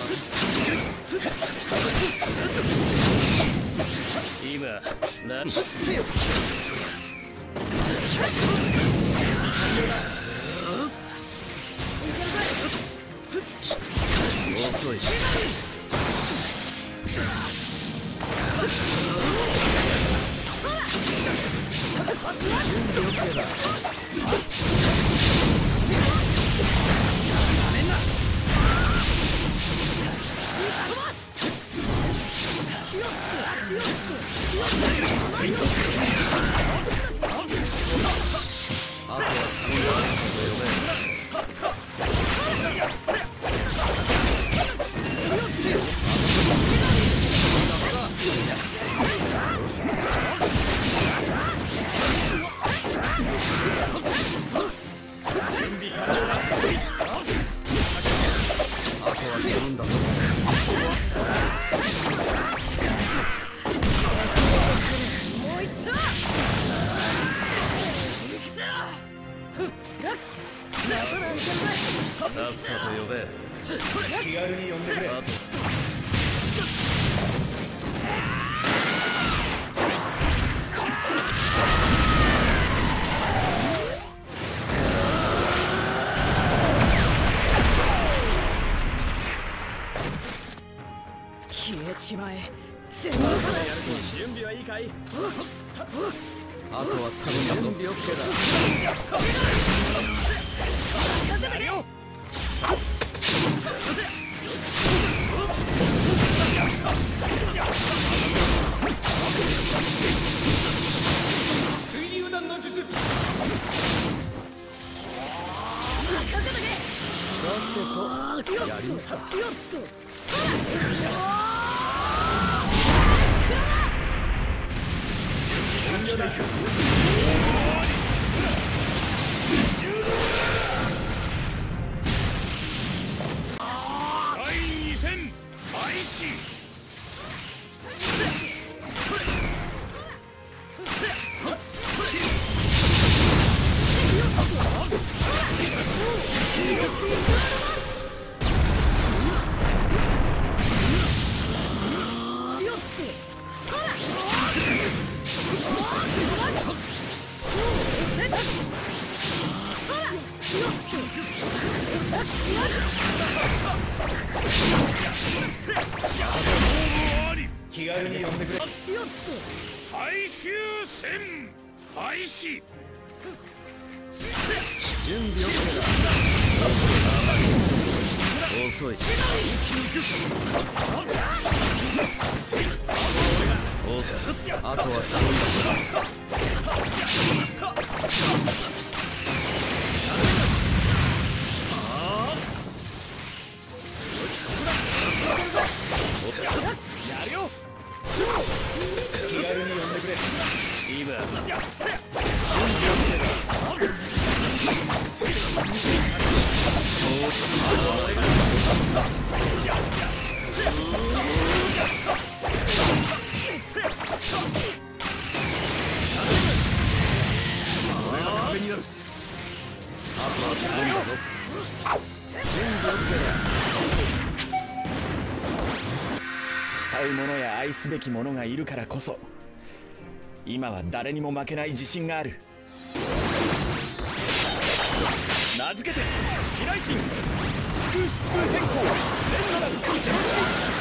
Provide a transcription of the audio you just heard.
今な遅い。さっさと呼べ。気軽に呼んでくれ。 消えちまえ。 準備はいいかい？あとは準備 OK だ。水流弾の術。さてとやりました。第2戦開始。気軽に呼んでくれ。最終戦開始。準備 OK だ。遅い。あとは頼んだ。やるよ。気軽に呼んでくれ。今壁になる。あとは頼んだぞ。慕う者や愛すべき者がいるからこそ今は誰にも負けない自信がある。名付けて飛来神地空疾風閃光連ドラルゼロ式。